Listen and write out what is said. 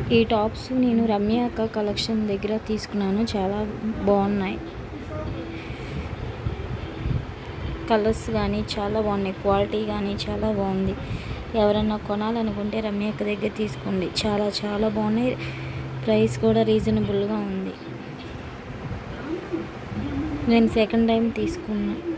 ఈ టాప్స్ నేను రమ్య అక్క కలెక్షన్ దగ్గర తీసుకున్నాను. చాలా బాగున్నాయి. కలర్స్ కానీ చాలా బాగున్నాయి. క్వాలిటీ కానీ చాలా బాగుంది. ఎవరన్నా కొనాలనుకుంటే రమ్య అక్క దగ్గర తీసుకోండి. చాలా చాలా బాగున్నాయి. ప్రైస్ కూడా రీజనబుల్గా ఉంది. నేను సెకండ్ టైం తీసుకున్నాను.